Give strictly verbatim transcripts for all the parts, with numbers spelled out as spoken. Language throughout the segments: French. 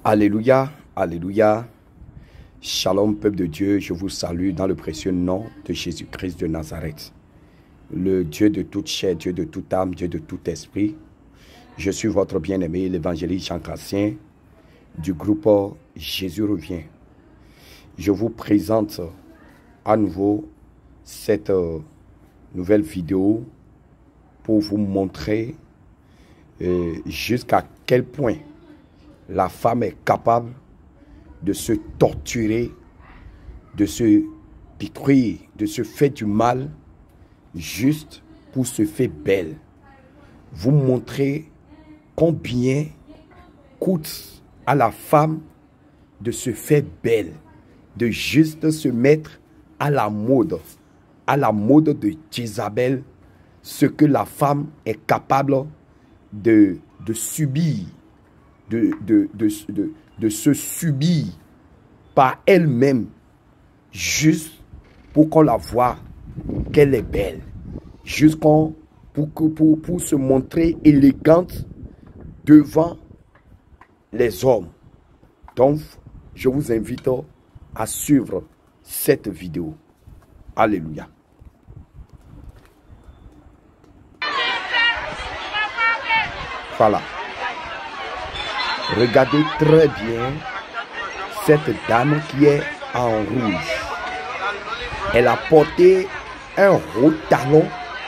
Alléluia, alléluia. Shalom, peuple de Dieu, je vous salue dans le précieux nom de Jésus-Christ de Nazareth. Le Dieu de toute chair, Dieu de toute âme, Dieu de tout esprit. Je suis votre bien-aimé, l'évangéliste Jean Cassien, du groupe Jésus revient. Je vous présente à nouveau cette nouvelle vidéo pour vous montrer euh, jusqu'à quel point la femme est capable de se torturer, de se détruire, de se faire du mal juste pour se faire belle. Vous montrer combien coûte à la femme de se faire belle, de juste se mettre à la mode, à la mode de Jézabel, ce que la femme est capable de, de subir, de, de, de, de, de se subir par elle-même, juste pour qu'on la voie qu'elle est belle, juste pour, pour, pour se montrer élégante devant les hommes. Donc, je vous invite à suivre cette vidéo. Alléluia. Voilà. Regardez très bien cette dame qui est en rouge. Elle a porté un haut talon.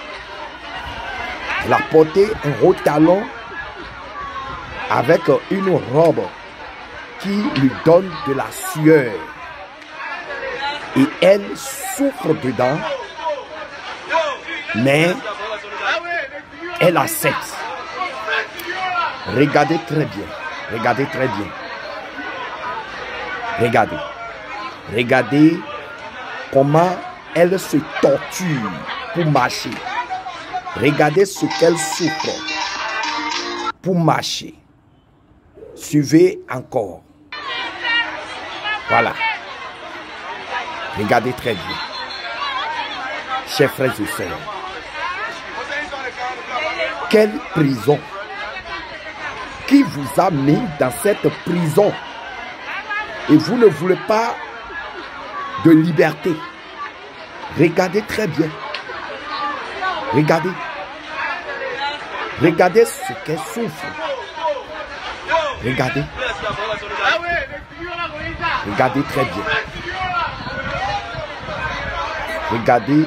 Elle a porté un haut talon avec une robe qui lui donne de la sueur. Et elle souffre dedans, mais elle accepte. Regardez très bien. Regardez très bien. Regardez. Regardez comment elle se torture pour marcher. Regardez ce qu'elle souffre pour marcher. Suivez encore. Voilà. Regardez très bien. Chers frères et sœurs. Quelle prison qui vous a mis dans cette prison et vous ne voulez pas de liberté. Regardez très bien. Regardez. Regardez ce qu'elle souffre. Regardez. Regardez très bien. Regardez.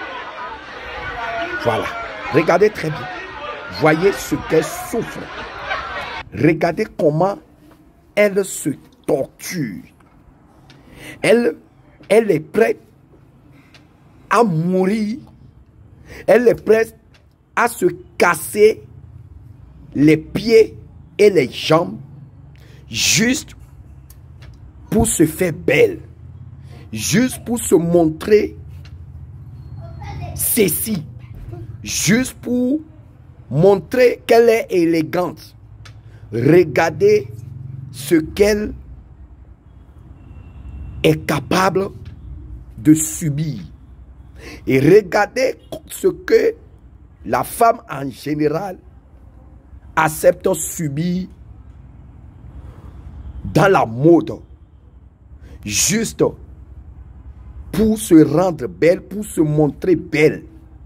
Voilà. Regardez très bien. Voyez ce qu'elle souffre. Regardez comment elle se torture. Elle, elle est prête à mourir. Elle est prête à se casser les pieds et les jambes juste pour se faire belle. Juste pour se montrer ceci. Juste pour montrer qu'elle est élégante. Regardez ce qu'elle est capable de subir. Et regardez ce que la femme en général accepte de subir dans la mode. Juste pour se rendre belle, pour se montrer belle.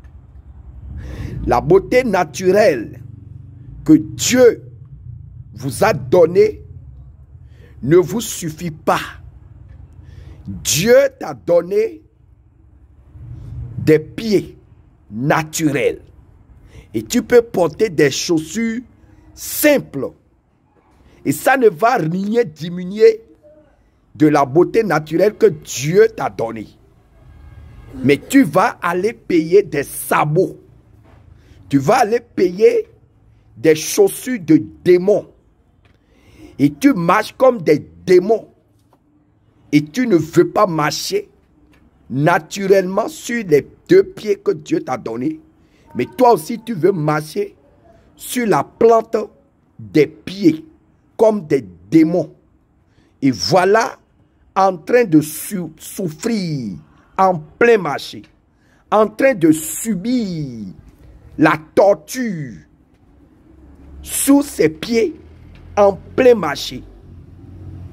La beauté naturelle que Dieu vous a donné ne vous suffit pas. Dieu t'a donné des pieds naturels. Et tu peux porter des chaussures simples. Et ça ne va rien diminuer de la beauté naturelle que Dieu t'a donnée. Mais tu vas aller payer des sabots. Tu vas aller payer des chaussures de démons. Et tu marches comme des démons. Et tu ne veux pas marcher naturellement sur les deux pieds que Dieu t'a donnés. Mais toi aussi, tu veux marcher sur la plante des pieds, comme des démons. Et voilà, en train de souffrir, en plein marché, en train de subir la torture sous ses pieds, en plein marché.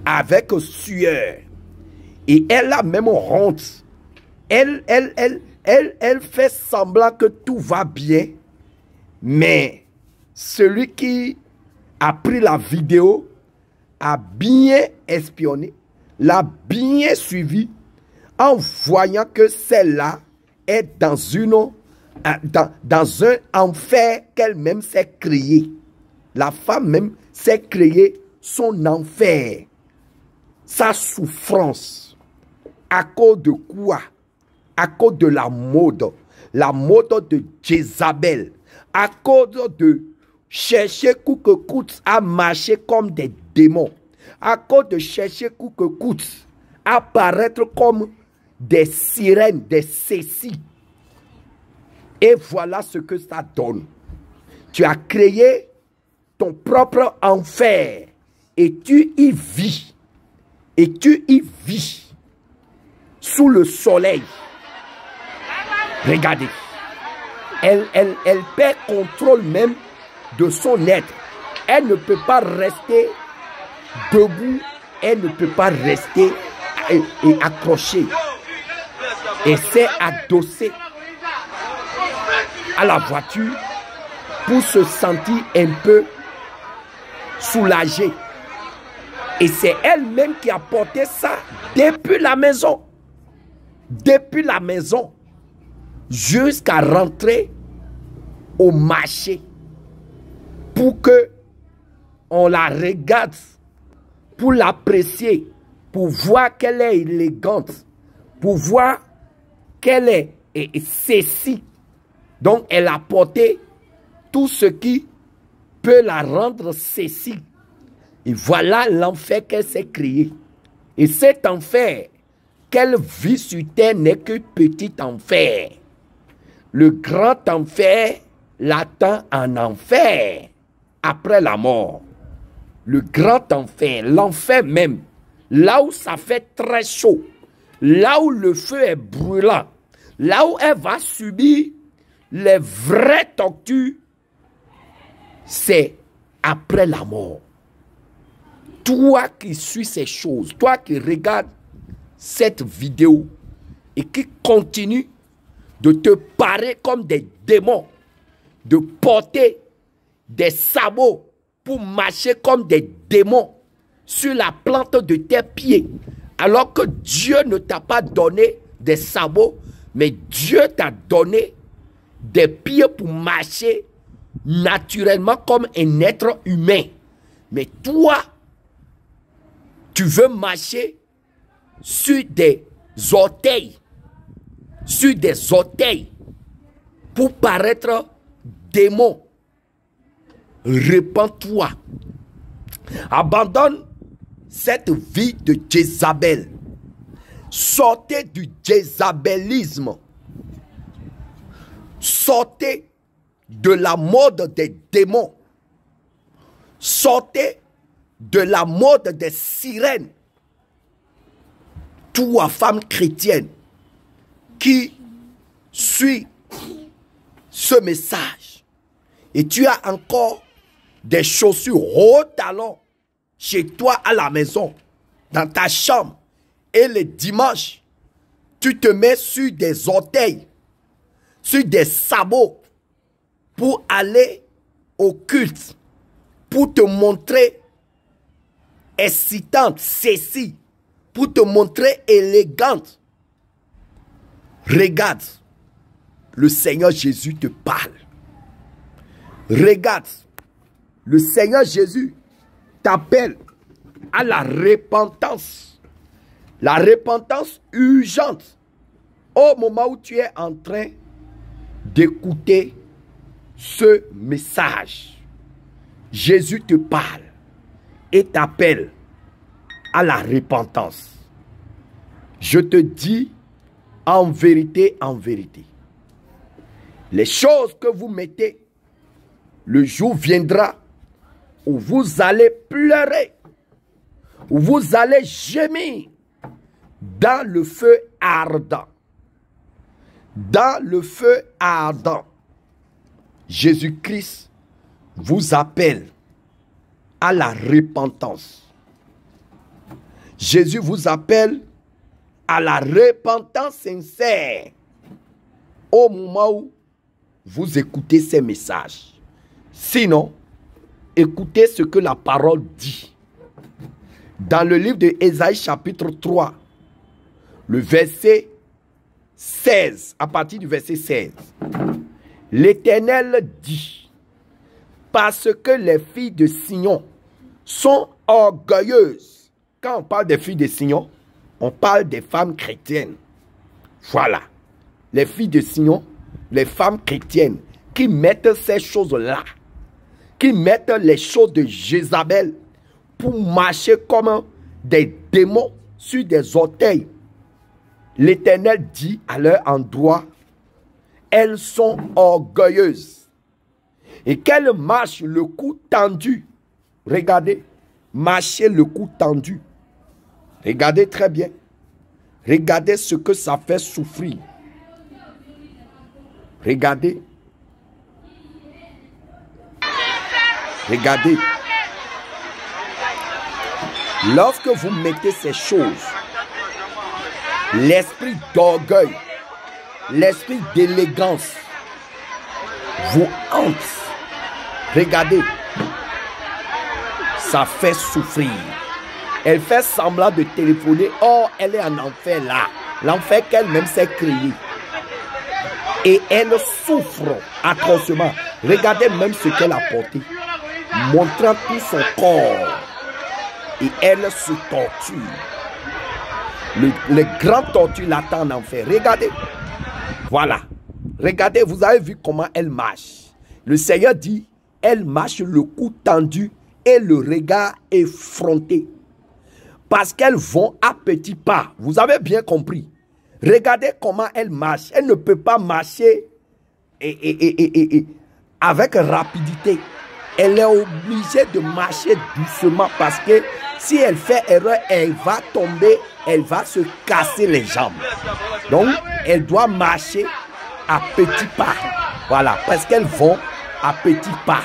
avec sueur. Et elle a même honte. Elle, elle, elle, elle, elle fait semblant que tout va bien. Mais celui qui a pris la vidéo a bien espionné, l'a bien suivi en voyant que celle-là est dans, une, dans, dans un enfer qu'elle-même s'est créé. La femme même s'est créée son enfer, sa souffrance. À cause de quoi? À cause de la mode, la mode de Jézabel. À cause de chercher coûte que coûte à marcher comme des démons. À cause de chercher coûte que coûte à paraître comme des sirènes, des cécis. Et voilà ce que ça donne. Tu as créé ton propre enfer et tu y vis. Et tu y vis sous le soleil. Regardez. Elle, elle, elle perd contrôle même de son être. Elle ne peut pas rester debout. Elle ne peut pas rester et, et accrochée. Et s'est adossée à la voiture pour se sentir un peu soulagée. Et c'est elle-même qui a porté ça depuis la maison. Depuis la maison jusqu'à rentrer au marché pour que on la regarde, pour l'apprécier, pour voir qu'elle est élégante, pour voir qu'elle est, est, est ceci. Donc elle a porté tout ce qui peut la rendre ceci. Et voilà l'enfer qu'elle s'est créé. Et cet enfer qu'elle vit sur terre n'est que petit enfer. Le grand enfer l'attend en enfer après la mort. Le grand enfer, l'enfer même, là où ça fait très chaud, là où le feu est brûlant, là où elle va subir les vraies tortures, c'est après la mort. Toi qui suis ces choses, toi qui regardes cette vidéo et qui continue de te parer comme des démons, de porter des sabots pour marcher comme des démons sur la plante de tes pieds, alors que Dieu ne t'a pas donné des sabots, mais Dieu t'a donné des pieds pour marcher naturellement comme un être humain. Mais toi, tu veux marcher sur des orteils, sur des orteils, pour paraître démon. Répands-toi. Abandonne cette vie de Jézabel. Sortez du jézabelisme. Sortez de la mode des démons. Sortez de la mode des sirènes. Toi, femme chrétienne, qui suit ce message, et tu as encore des chaussures haut talon chez toi à la maison, dans ta chambre, et le dimanche, tu te mets sur des orteils, sur des sabots, pour aller au culte, pour te montrer excitante, ceci, pour te montrer élégante. Regarde, le Seigneur Jésus te parle. Regarde, le Seigneur Jésus t'appelle à la repentance. La repentance urgente. Au moment où tu es en train d'écouter ce message, Jésus te parle et t'appelle à la repentance. Je te dis en vérité, en vérité, les choses que vous mettez, le jour viendra où vous allez pleurer, où vous allez gémir dans le feu ardent. Dans le feu ardent. Jésus-Christ vous appelle à la repentance. Jésus vous appelle à la repentance sincère au moment où vous écoutez ces messages. Sinon, écoutez ce que la parole dit. Dans le livre de Ésaïe chapitre trois, le verset seize, à partir du verset seize, l'Éternel dit, parce que les filles de Sion sont orgueilleuses. Quand on parle des filles de Sion, on parle des femmes chrétiennes. Voilà. Les filles de Sion, les femmes chrétiennes qui mettent ces choses-là, qui mettent les choses de Jézabel pour marcher comme des démons sur des orteils. L'Éternel dit à leur endroit, elles sont orgueilleuses. Et qu'elles marchent le cou tendu. Regardez, marcher le cou tendu. Regardez très bien. Regardez ce que ça fait souffrir. Regardez. Regardez. Lorsque vous mettez ces choses, l'esprit d'orgueil, l'esprit d'élégance vous hante. Regardez. Ça fait souffrir. Elle fait semblant de téléphoner. Or, elle est en enfer là. L'enfer qu'elle-même s'est créé. Et elle souffre atrocement. Regardez même ce qu'elle a porté. Montrant tout son corps. Et elle se torture. Le, le grand torture l'attend en enfer. Regardez. Voilà. Regardez, vous avez vu comment elle marche. Le Seigneur dit, elle marche le cou tendu et le regard effronté. Parce qu'elles vont à petits pas. Vous avez bien compris. Regardez comment elle marche. Elle ne peut pas marcher et, et, et, et, et, avec rapidité. Elle est obligée de marcher doucement parce que si elle fait erreur, elle va tomber, elle va se casser les jambes. Donc, elle doit marcher à petits pas. Voilà, parce qu'elles vont à petits pas.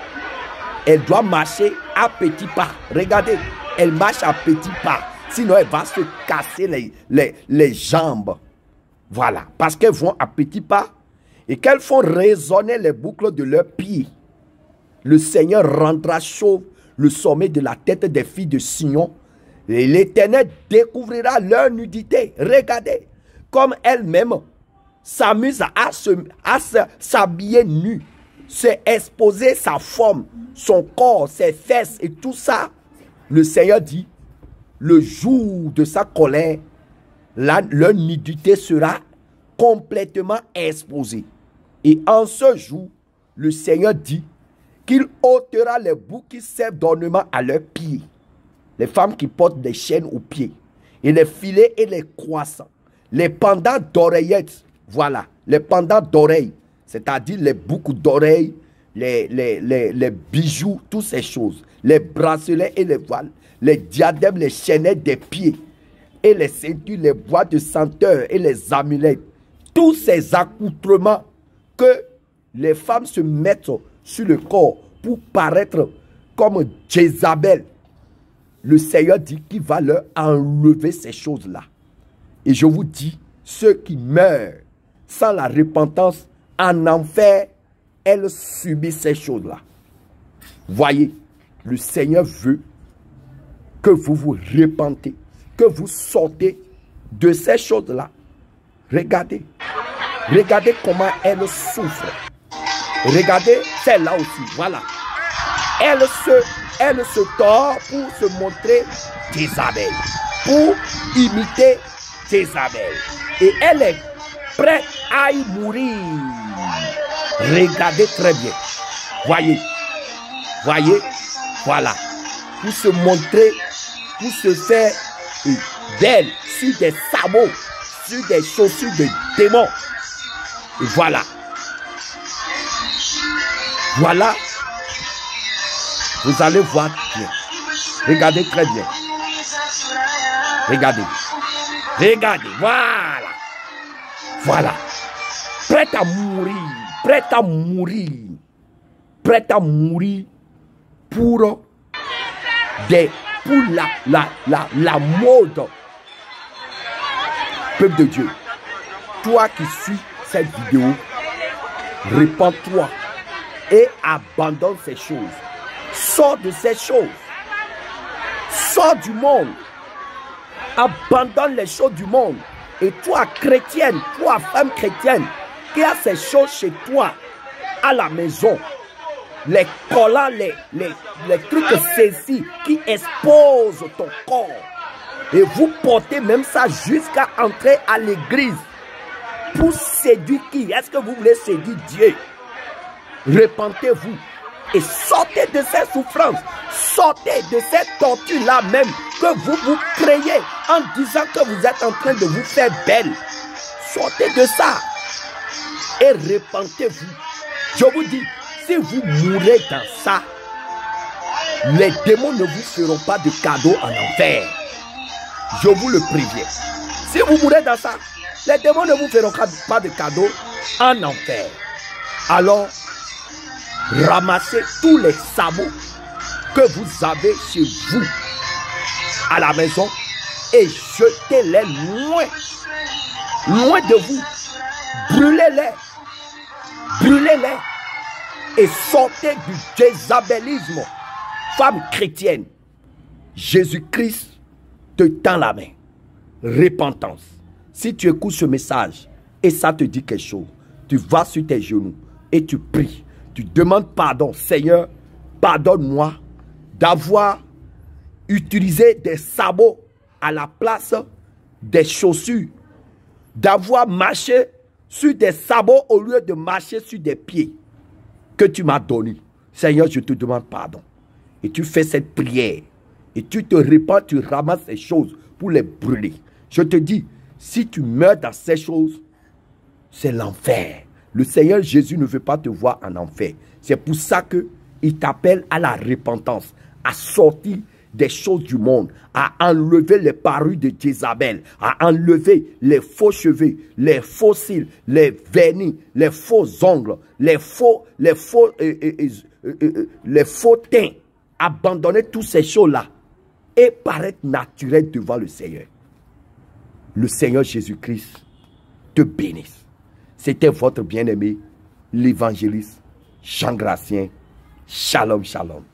Elle doit marcher à petits pas. Regardez, elle marche à petits pas. Sinon, elle va se casser les, les, les jambes. Voilà, parce qu'elles vont à petits pas et qu'elles font résonner les boucles de leurs pieds. Le Seigneur rendra chauve le sommet de la tête des filles de Sion. Et l'Éternel découvrira leur nudité. Regardez, comme elles-mêmes s'amusent à s'habiller nues, se exposer sa forme, son corps, ses fesses et tout ça. Le Seigneur dit, le jour de sa colère, la, leur nudité sera complètement exposée. Et en ce jour, le Seigneur dit qu'il ôtera les bouts qui servent d'ornement à leurs pieds. Les femmes qui portent des chaînes aux pieds. Et les filets et les croissants. Les pendants d'oreillettes. Voilà, les pendants d'oreilles. C'est-à-dire les boucles d'oreilles, les, les, les, les bijoux, toutes ces choses. Les bracelets et les voiles. Les diadèmes, les chaînettes des pieds. Et les ceintures, les boîtes de senteur et les amulettes. Tous ces accoutrements que les femmes se mettent sur le corps pour paraître comme Jézabel. Le Seigneur dit qu'il va leur enlever ces choses-là. Et je vous dis, ceux qui meurent sans la repentance en enfer, elles subissent ces choses-là. Voyez, le Seigneur veut que vous vous repentez, que vous sortez de ces choses-là. Regardez, regardez comment elles souffrent. Regardez celle-là aussi, voilà. Elle se, elle se tord pour se montrer Jézabel, pour imiter Jézabel. Et elle est prête à y mourir. Regardez très bien. Voyez, voyez, voilà. Pour se montrer, pour se faire belle sur des sabots, sur des chaussures de démons. Et voilà. Voilà, vous allez voir bien. Regardez très bien. Regardez. Regardez, voilà. Voilà. Prête à mourir. Prête à mourir. Prête à mourir pour des pour la, la, la, la mode. Peuple de Dieu, toi qui suis cette vidéo, répands-toi et abandonne ces choses. Sors de ces choses. Sors du monde. Abandonne les choses du monde. Et toi, chrétienne, toi, femme chrétienne, qui a ces choses chez toi, à la maison, les collants, les, les, les trucs saisis qui exposent ton corps. Et vous portez même ça jusqu'à entrer à l'église. Pour séduire qui? Est-ce que vous voulez séduire Dieu? Repentez-vous et sortez de ces souffrances. Sortez de cette torture-là même que vous vous créez en disant que vous êtes en train de vous faire belle. Sortez de ça et repentez-vous. Je vous dis, si vous mourrez dans ça, les démons ne vous feront pas de cadeau en enfer. Je vous le préviens. Si vous mourrez dans ça, les démons ne vous feront pas de cadeau en enfer. Alors, ramassez tous les sabots que vous avez chez vous à la maison et jetez-les loin, loin de vous. Brûlez-les, brûlez-les et sortez du jézabélisme. Femme chrétienne, Jésus-Christ te tend la main. Repentance. Si tu écoutes ce message et ça te dit quelque chose, tu vas sur tes genoux et tu pries. Tu demandes pardon. Seigneur, pardonne-moi d'avoir utilisé des sabots à la place des chaussures. D'avoir marché sur des sabots au lieu de marcher sur des pieds que tu m'as donnés. Seigneur, je te demande pardon. Et tu fais cette prière. Et tu te répands, tu ramasses ces choses pour les brûler. Je te dis, si tu meurs dans ces choses, c'est l'enfer. Le Seigneur Jésus ne veut pas te voir en enfer. C'est pour ça qu'il t'appelle à la repentance, à sortir des choses du monde, à enlever les parures de Jézabel, à enlever les faux cheveux, les faux cils, les vernis, les faux ongles, les faux, les faux, euh, euh, euh, euh, les faux teints. Abandonner toutes ces choses-là et paraître naturel devant le Seigneur. Le Seigneur Jésus-Christ te bénisse. C'était votre bien-aimé, l'évangéliste Jean Gratien. Shalom, shalom.